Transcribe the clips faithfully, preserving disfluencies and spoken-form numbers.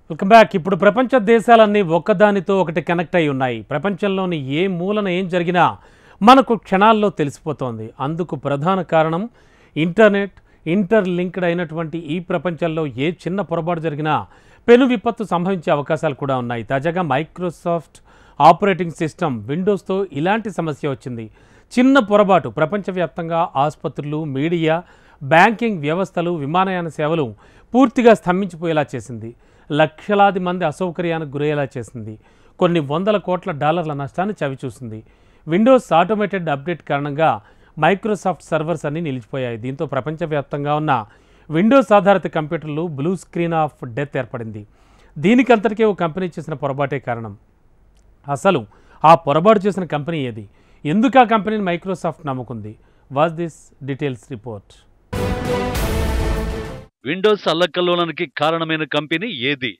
Welcome back. ఇప్పుడు ప్రపంచ దేశాలన్నీ ఒక్కదానితో ఒకటి కనెక్ట్ అయి ఉన్నాయి. ప్రపంచంలోని ఏ మూలన ఏం జరిగినా మనకు క్షణాల్లో తెలిసిపోతోంది. అందుకు ప్రధాన కారణం ఇంటర్నెట్. ఇంటర్ లింక్డ్ అయినటువంటి ఈ ప్రపంచంలో ఏ చిన్న పొరపాటు జరిగినా పెను విపత్తు సంభవించే అవకాశాలు కూడా ఉన్నాయి. తాజాగా మైక్రోసాఫ్ట్ ఆపరేటింగ్ సిస్టమ్ విండోస్తో ఇలాంటి సమస్య వచ్చింది. చిన్న పొరపాటు ప్రపంచవ్యాప్తంగా ఆసుపత్రులు, మీడియా, బ్యాంకింగ్ వ్యవస్థలు, విమానయాన సేవలు పూర్తిగా స్తంభించిపోయేలా చేసింది. లక్షలాది మంది అసౌకర్యానికి గురయ్యేలా చేసింది. కొన్ని వందల కోట్ల డాలర్ల నష్టాన్ని చవిచూసింది. విండోస్ ఆటోమేటెడ్ అప్డేట్ కారణంగా మైక్రోసాఫ్ట్ సర్వర్స్ అన్నీ నిలిచిపోయాయి. దీంతో ప్రపంచవ్యాప్తంగా ఉన్న విండోస్ ఆధారిత కంప్యూటర్లు బ్లూ స్క్రీన్ ఆఫ్ డెత్ ఏర్పడింది. దీనికంతటికే ఓ కంపెనీ చేసిన పొరపాటే కారణం. అసలు ఆ పొరపాటు చేసిన కంపెనీ ఏది? ఎందుకు ఆ కంపెనీని మైక్రోసాఫ్ట్ నమ్ముకుంది? Was this details report. Windows అల్లకల్లోలానికి కారణమైన కంపెనీ ఏది?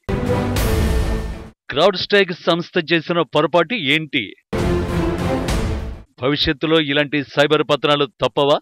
క్రౌడ్ స్ట్రైక్ సంస్థ చేసిన పొరపాటు ఏంటి? భవిష్యత్తులో ఇలాంటి సైబర్ పతనాలు తప్పవా?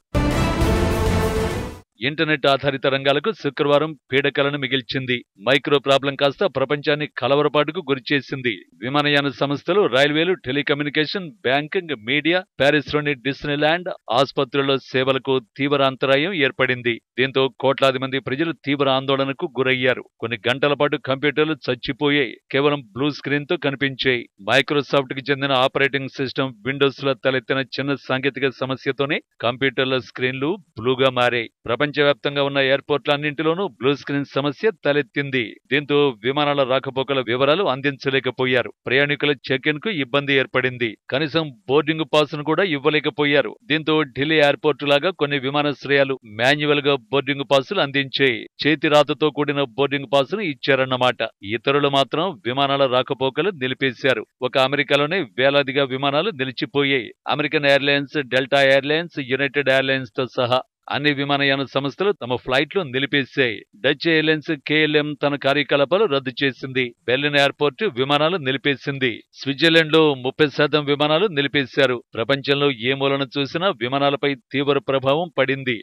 ఇంటర్నెట్ ఆధారిత రంగాలకు శుక్రవారం పీడకలను మిగిల్చింది. మైక్రో ప్రాబ్లం కాస్త ప్రపంచాన్ని కలవరపాటుకు గురిచేసింది. విమానయాన సంస్థలు, రైల్వేలు, టెలికమ్యూనికేషన్, బ్యాంకింగ్, మీడియా, ప్యారిస్లోని డిస్నీల్యాండ్, ఆసుపత్రుల్లో సేవలకు తీవ్ర అంతరాయం ఏర్పడింది. దీంతో కోట్లాది మంది ప్రజలు తీవ్ర ఆందోళనకు గురయ్యారు. కొన్ని గంటల పాటు కంప్యూటర్లు చచ్చిపోయాయి. కేవలం బ్లూ స్క్రీన్ తో కనిపించాయి. మైక్రోసాఫ్ట్ కి చెందిన ఆపరేటింగ్ సిస్టమ్ విండోస్ లో తలెత్తిన చిన్న సాంకేతిక సమస్యతోనే కంప్యూటర్ల స్క్రీన్లు బ్లూగా మారాయి. ప్రపంచవ్యాప్తంగా ఉన్న ఎయిర్పోర్ట్లన్నింటిలోనూ బ్లూ స్క్రీన్ సమస్య తలెత్తింది. దీంతో విమానాల రాకపోకల వివరాలు అందించలేకపోయారు. ప్రయాణికుల చెక్ ఇన్ కు ఇబ్బంది ఏర్పడింది. కనీసం బోర్డింగ్ పాస్ ను కూడా ఇవ్వలేకపోయారు. దీంతో ఢిల్లీ ఎయిర్పోర్ట్ లాగా కొన్ని విమానాశ్రయాలు మాన్యువల్ గా బోర్డింగ్ పాసులు అందించాయి. చేతి రాతతో కూడిన బోర్డింగ్ పాస్ ను ఇచ్చారన్నమాట. ఇతరులు మాత్రం విమానాల రాకపోకలు నిలిపేశారు. ఒక అమెరికాలోనే వేలాదిగా విమానాలు నిలిచిపోయాయి. American Airlines, Delta Airlines, United Airlines తో సహా అన్ని విమానయాన సంస్థలు తమ ఫ్లైట్లు నిలిపేశాయి. డచ్ ఎయిర్లైన్స్ కేఎల్ఎం తన కార్యకలాపాలు రద్దు చేసింది. బెర్లిన్ ఎయిర్పోర్ట్ విమానాలు నిలిపేసింది. స్విట్జర్లాండ్ లో ముప్పై శాతం విమానాలు నిలిపేశారు. ప్రపంచంలో ఏ మూలన చూసినా విమానాలపై తీవ్ర ప్రభావం పడింది.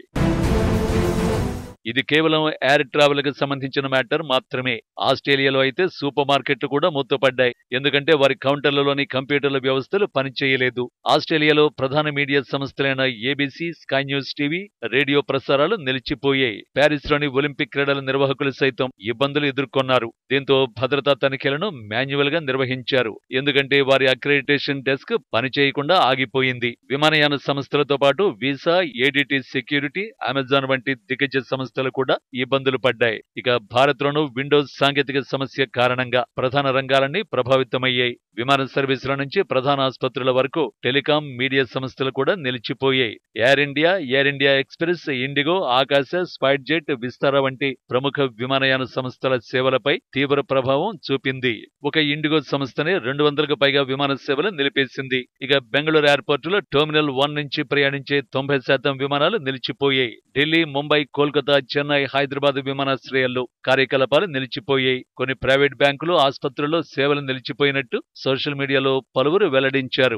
ఇది కేవలం ఎయిర్ ట్రావెల్ కి సంబంధించిన మ్యాటర్ మాత్రమే. ఆస్ట్రేలియాలో అయితే సూపర్ మార్కెట్లు కూడా మూతపడ్డాయి. ఎందుకంటే వారి కౌంటర్లలోని కంప్యూటర్ల వ్యవస్థలు పనిచేయలేదు. ఆస్ట్రేలియాలో ప్రధాన మీడియా సంస్థలైన ABC, Sky News TV, radio ప్రసారాలు నిలిచిపోయాయి. ప్యారిస్ లోని ఒలింపిక్ క్రీడల నిర్వాహకులు సైతం ఇబ్బందులు ఎదుర్కొన్నారు. దీంతో భద్రతా తనిఖీలను మాన్యువల్ గా నిర్వహించారు. ఎందుకంటే వారి అక్రెడిటేషన్ డెస్క్ పనిచేయకుండా ఆగిపోయింది. విమానయాన సంస్థలతో పాటు వీసా, ఏడీటీ సెక్యూరిటీ, అమెజాన్ వంటి దిగ్గజ సంస్థ కూడా ఇబ్బందులు పడ్డాయి. ఇక భారత్ లోనూ విండోస్ సాంకేతిక సమస్య కారణంగా ప్రధాన రంగాలన్నీ ప్రభావితమయ్యాయి. విమాన సర్వీసుల నుంచి ప్రధాన ఆసుపత్రుల వరకు టెలికాం, మీడియా సంస్థలు కూడా నిలిచిపోయాయి. Air India, Air India Express, IndiGo, Akasa, SpiceJet, Vistara వంటి ప్రముఖ విమానయాన సంస్థల సేవలపై తీవ్ర ప్రభావం చూపింది. ఒక ఇండిగో సంస్థనే రెండు వందలకు పైగా విమాన సేవలు నిలిపేసింది. ఇక బెంగళూరు ఎయిర్పోర్ట్ లో టెర్మినల్ వన్ నుంచి ప్రయాణించే తొంభై శాతం విమానాలు నిలిచిపోయాయి. ఢిల్లీ, ముంబై, కోల్కతా, చెన్నై, హైదరాబాద్ విమానాశ్రయాల్లో కార్యకలాపాలు నిలిచిపోయాయి. కొన్ని ప్రైవేట్ బ్యాంకులు, ఆసుపత్రుల్లో సేవలు నిలిచిపోయినట్టు సోషల్ మీడియాలో పలువురు వెల్లడించారు.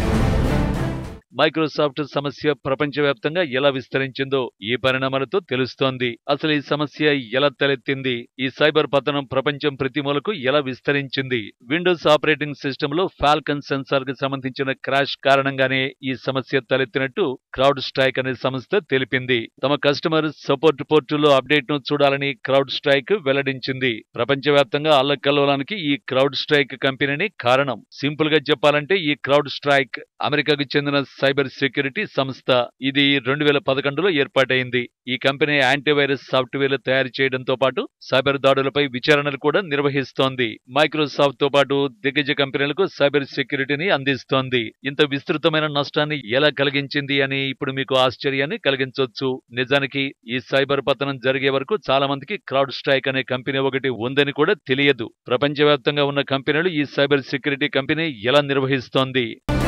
మైక్రోసాఫ్ట్ సమస్య ప్రపంచవ్యాప్తంగా ఎలా విస్తరించిందో ఈ పరిణామాలతో తెలుస్తోంది. అసలు ఈ సమస్య ఎలా తలెత్తింది? ఈ సైబర్ పతనం ప్రపంచం ప్రతి మూలకు ఎలా విస్తరించింది? విండోస్ ఆపరేటింగ్ సిస్టమ్ లో ఫాల్కన్ సెన్సార్ కి సంబంధించిన క్రాష్ కారణంగానే ఈ సమస్య తలెత్తినట్టు క్రౌడ్ స్ట్రైక్ అనే సంస్థ తెలిపింది. తమ కస్టమర్ సపోర్ట్ పోర్టులో అప్డేట్ ను చూడాలని క్రౌడ్ స్ట్రైక్ వెల్లడించింది. ప్రపంచవ్యాప్తంగా అల్లకల్లోలానికి ఈ క్రౌడ్ స్ట్రైక్ కంపెనీని కారణం. సింపుల్ గా చెప్పాలంటే ఈ క్రౌడ్ స్ట్రైక్ అమెరికాకు చెందిన సైబర్ సెక్యూరిటీ సంస్థ. ఇది రెండు వేల పదకొండులో ఏర్పాటైంది. ఈ కంపెనీ యాంటీవైరస్ సాఫ్ట్వేర్లు తయారు చేయడంతో పాటు సైబర్ దాడులపై విచారణలు కూడా నిర్వహిస్తోంది. మైక్రోసాఫ్ట్ తో పాటు దిగ్గజ కంపెనీలకు సైబర్ సెక్యూరిటీని అందిస్తోంది. ఇంత విస్తృతమైన నష్టాన్ని ఎలా కలిగించింది అని ఇప్పుడు మీకు ఆశ్చర్యాన్ని కలిగించవచ్చు. నిజానికి ఈ సైబర్ పతనం జరిగే వరకు చాలా మందికి క్రౌడ్ స్ట్రైక్ అనే కంపెనీ ఒకటి ఉందని కూడా తెలియదు. ప్రపంచవ్యాప్తంగా ఉన్న కంపెనీలు ఈ సైబర్ సెక్యూరిటీ కంపెనీ ఎలా నిర్వహిస్తోంది?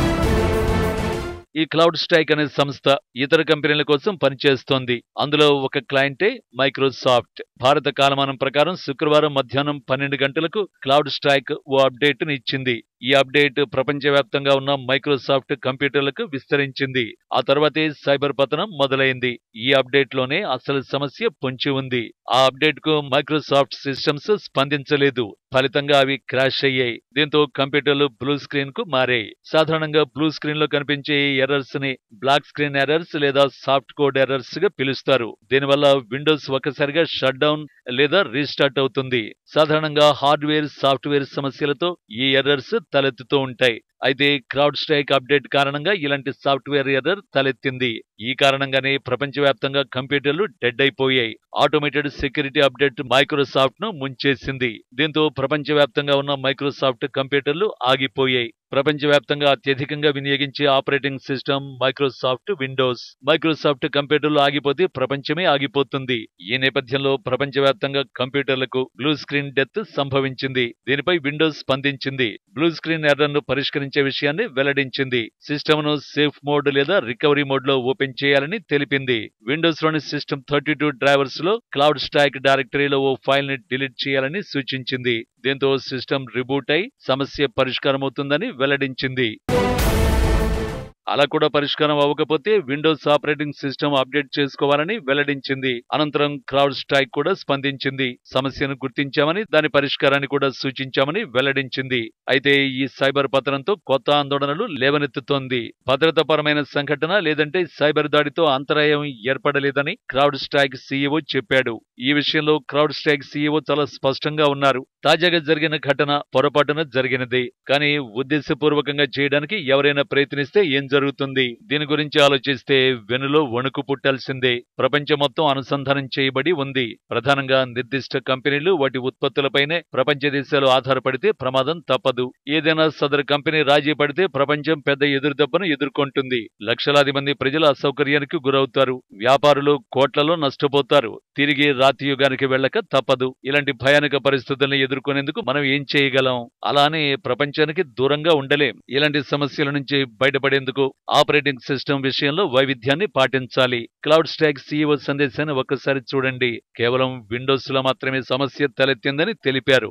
ఈ క్లౌడ్ స్ట్రైక్ అనే సంస్థ ఇతర కంపెనీల కోసం పనిచేస్తోంది. అందులో ఒక క్లయింటే మైక్రోసాఫ్ట్. భారత కాలమానం ప్రకారం శుక్రవారం మధ్యాహ్నం పన్నెండు గంటలకు క్లౌడ్ స్ట్రైక్ ఓ అప్డేట్ ని ఇచ్చింది. ఈ అప్డేట్ ప్రపంచవ్యాప్తంగా ఉన్న మైక్రోసాఫ్ట్ కంప్యూటర్లకు విస్తరించింది. ఆ తర్వాతే సైబర్ పతనం మొదలైంది. ఈ అప్డేట్ లోనే అసలు సమస్య పొంచి ఉంది. ఆ అప్డేట్ కు మైక్రోసాఫ్ట్ సిస్టమ్స్ స్పందించలేదు. ఫలితంగా అవి క్రాష్ అయ్యాయి. దీంతో కంప్యూటర్లు బ్లూ స్క్రీన్ కు మారాయి. సాధారణంగా బ్లూ స్క్రీన్ లో కనిపించే ఎర్రర్స్ ని బ్లాక్ స్క్రీన్ ఎర్రర్స్ లేదా సాఫ్ట్ కోడ్ ఎర్రర్స్ గా పిలుస్తారు. దీనివల్ల విండోస్ ఒక్కసారిగా షట్ డౌన్ లేదా రీస్టార్ట్ అవుతుంది. సాధారణంగా హార్డ్వేర్ సాఫ్ట్వేర్ సమస్యలతో ఈ ఎర్రర్స్ తలెత్తుతూ ఉంటాయి. అయితే క్రౌడ్ స్ట్రైక్ అప్డేట్ కారణంగా ఇలాంటి సాఫ్ట్వేర్ ఎర్రర్ తలెత్తింది. ఈ కారణంగానే ప్రపంచవ్యాప్తంగా కంప్యూటర్లు డెడ్ అయిపోయాయి. ఆటోమేటెడ్ సెక్యూరిటీ అప్డేట్ మైక్రోసాఫ్ట్ ను ముంచేసింది. దీంతో ప్రపంచవ్యాప్తంగా ఉన్న మైక్రోసాఫ్ట్ కంప్యూటర్లు ఆగిపోయాయి. ప్రపంచవ్యాప్తంగా అత్యధికంగా వినియోగించే operating system Microsoft Windows. Microsoft కంప్యూటర్లు ఆగిపోతే ప్రపంచమే ఆగిపోతుంది. ఈ నేపథ్యంలో ప్రపంచవ్యాప్తంగా కంప్యూటర్లకు బ్లూ స్క్రీన్ డెత్ సంభవించింది. దీనిపై విండోస్ స్పందించింది. బ్లూ స్క్రీన్ ఎర్రర్ ను పరిష్కరించే విషయాన్ని వెల్లడించింది. సిస్టమ్ ను సేఫ్ మోడ్ లేదా రికవరీ మోడ్ లో ఓపెన్ చేయాలని తెలిపింది. విండోస్ లోని సిస్టమ్ థర్టీ టూ డ్రైవర్స్ లో క్లౌడ్ స్టాక్ డైరెక్టరీలో ఓ ఫైల్ ని డిలీట్ చేయాలని సూచించింది. దీంతో సిస్టమ్ రిబూట్ అయి సమస్య పరిష్కారమవుతుందని వెల్లడించింది. అలా కూడా పరిష్కారం అవ్వకపోతే విండోస్ ఆపరేటింగ్ సిస్టమ్ అప్డేట్ చేసుకోవాలని వెల్లడించింది. అనంతరం క్రౌడ్ స్ట్రైక్ కూడా స్పందించింది. సమస్యను గుర్తించామని దాని పరిష్కారాన్ని కూడా సూచించామని వెల్లడించింది. అయితే ఈ సైబర్ పతనంతో కొత్త ఆందోళనలు లేవనెత్తుతోంది. భద్రతాపరమైన సంఘటన లేదంటే సైబర్ దాడితో అంతరాయం ఏర్పడలేదని క్రౌడ్ స్ట్రైక్ సీఈఓ చెప్పాడు. ఈ విషయంలో క్రౌడ్ స్ట్రైక్ సీఈఓ చాలా స్పష్టంగా ఉన్నారు. తాజాగా జరిగిన ఘటన పొరపాటున జరిగినది. కానీ ఉద్దేశపూర్వకంగా చేయడానికి ఎవరైనా ప్రయత్నిస్తే ఏం జరుగుతుంది? దీని గురించి ఆలోచిస్తే వెనులో వణుకు పుట్టాల్సిందే. ప్రపంచం మొత్తం అనుసంధానం చేయబడి ఉంది. ప్రధానంగా నిర్దిష్ట కంపెనీలు వాటి ఉత్పత్తులపైనే ప్రపంచ దేశాలు ఆధారపడితే ప్రమాదం తప్పదు. ఏదైనా సదరు కంపెనీ రాజీ పడితే ప్రపంచం పెద్ద ఎదురుదెబ్బను ఎదుర్కొంటుంది. లక్షలాది మంది ప్రజలు అసౌకర్యానికి గురవుతారు. వ్యాపారులు కోట్లలో నష్టపోతారు. తిరిగి రాతి యుగానికి వెళ్ళక తప్పదు. ఇలాంటి భయానక పరిస్థితుల్ని ఎదుర్కొనేందుకు మనం ఏం చేయగలం? అలానే ప్రపంచానికి దూరంగా ఉండలేం. ఇలాంటి సమస్యల నుంచి బయటపడేందుకు ఆపరేటింగ్ సిస్టమ్ విషయంలో వైవిధ్యాన్ని పాటించాలి. క్లౌడ్ స్టాక్ సీఈఓ సందేశాన్ని ఒక్కసారి చూడండి. కేవలం విండోస్ లో మాత్రమే సమస్య తలెత్తిందని తెలిపారు.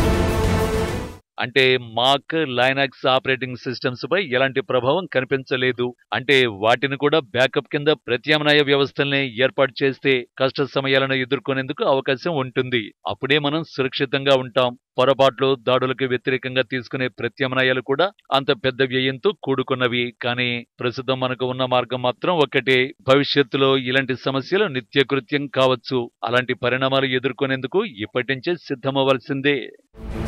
అంటే మాక్, లైనాక్స్ ఆపరేటింగ్ సిస్టమ్స్ పై ఎలాంటి ప్రభావం కనిపించలేదు. అంటే వాటిని కూడా బ్యాకప్ కింద ప్రత్యామ్నాయ వ్యవస్థల్ని ఏర్పాటు చేస్తే కష్ట సమయాలను ఎదుర్కొనేందుకు అవకాశం ఉంటుంది. అప్పుడే మనం సురక్షితంగా ఉంటాం. పొరపాట్లు, దాడులకు వ్యతిరేకంగా తీసుకునే ప్రత్యామ్నాయాలు కూడా అంత పెద్ద వ్యయంతో కూడుకున్నవి. కానీ ప్రస్తుతం మనకు ఉన్న మార్గం మాత్రం ఒక్కటే. భవిష్యత్తులో ఇలాంటి సమస్యలు నిత్యకృత్యం కావచ్చు. అలాంటి పరిణామాలు ఎదుర్కొనేందుకు ఇప్పటి నుంచే సిద్ధమవ్వాల్సిందే.